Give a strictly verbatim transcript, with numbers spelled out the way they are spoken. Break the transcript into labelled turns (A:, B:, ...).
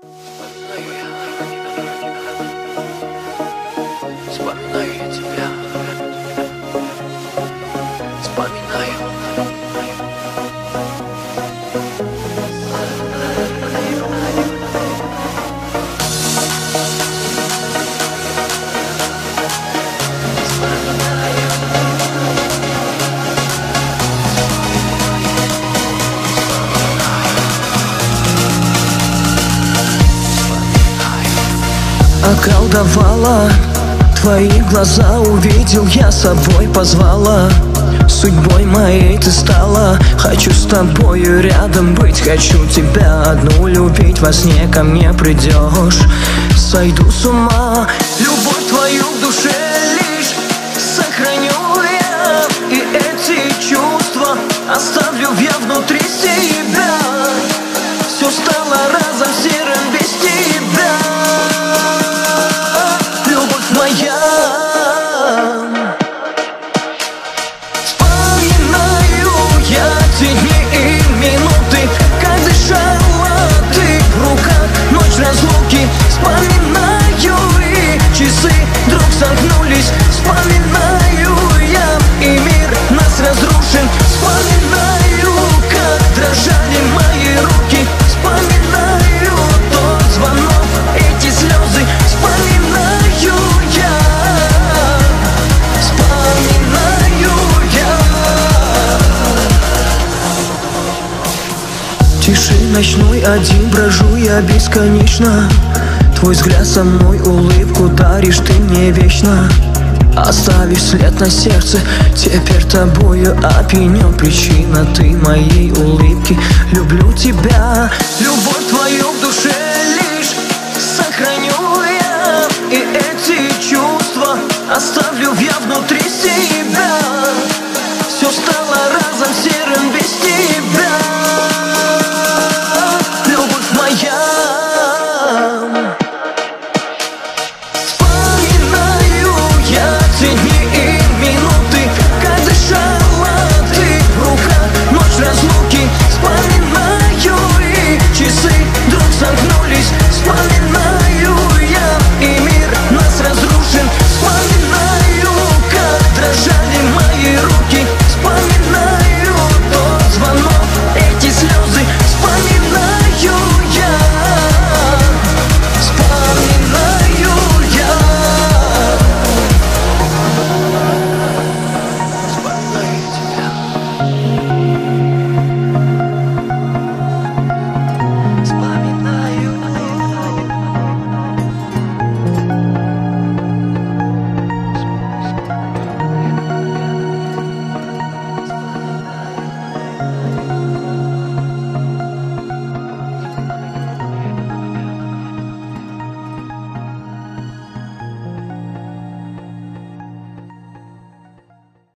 A: Вспоминаю я тебя, вспоминаю.
B: Околдовала твои глаза, увидел я, собой позвала. Судьбой моей ты стала. Хочу с тобою рядом быть, хочу тебя одну любить. Во сне ко мне придешь, сойду с ума. Любовь твою в душе лишь сохраню я, и эти чувства оставлю я внутри себя. Все стало разом серым без тебя. Вспоминаю я те дни и минуты, как дышала ты в руках, ночь разлуки. Вспоминаю и часы вдруг сомкнулись. Вспоминаю я, и мир нас разрушен. Вспоминаю, как дрожали мои руки. Вспоминаю тот звонок, эти слезы. Вспоминаю я, вспоминаю я. Тиши ночной один брожу я бесконечно. Твой взгляд со мной, улыбку даришь ты мне вечно. Оставив след на сердце, теперь тобою опьянен. Причина ты моей улыбки. Люблю тебя, любовь твою в душе лишь сохраню я, и эти чувства оставлю я внутри себя.